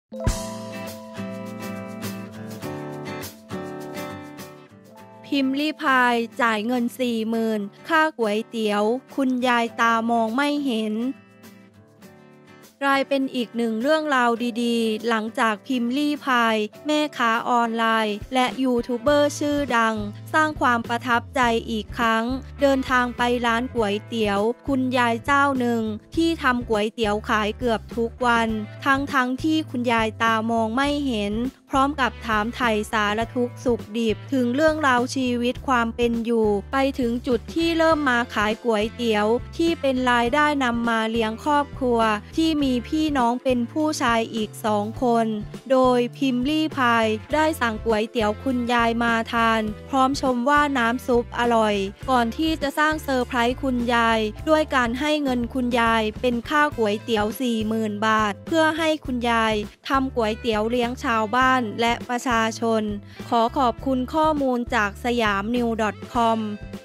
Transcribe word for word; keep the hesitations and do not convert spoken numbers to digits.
พิมพ์ลี่พายจ่ายเงิน สี่หมื่น ค่าก๋วยเตี๋ยวคุณยายตามองไม่เห็นกลายเป็นอีกหนึ่งเรื่องราวดีๆหลังจากพิมพ์ลี่พายแม่ค้าออนไลน์และยูทูบเบอร์ชื่อดังสร้างความประทับใจอีกครั้งเดินทางไปร้านก๋วยเตี๋ยวคุณยายเจ้าหนึ่งที่ทำก๋วยเตี๋ยวขายเกือบทุกวันทั้งๆ ท, ที่คุณยายตามองไม่เห็นพร้อมกับถามไถ่สารทุกข์สุขดิบถึงเรื่องราวชีวิตความเป็นอยู่ไปถึงจุดที่เริ่มมาขายก๋วยเตี๋ยวที่เป็นรายได้นำมาเลี้ยงครอบครัวที่มีพี่น้องเป็นผู้ชายอีกสองคนโดยพิมพ์ลี่พายได้สั่งก๋วยเตี๋ยวคุณยายมาทานพร้อมชมว่าน้ำซุปอร่อยก่อนที่จะสร้างเซอร์ไพรส์คุณยายด้วยการให้เงินคุณยายเป็นค่าก๋วยเตี๋ยว สี่หมื่น บาทเพื่อให้คุณยายทำก๋วยเตี๋ยวเลี้ยงชาวบ้านและประชาชนขอขอบคุณข้อมูลจากสยามนิว .com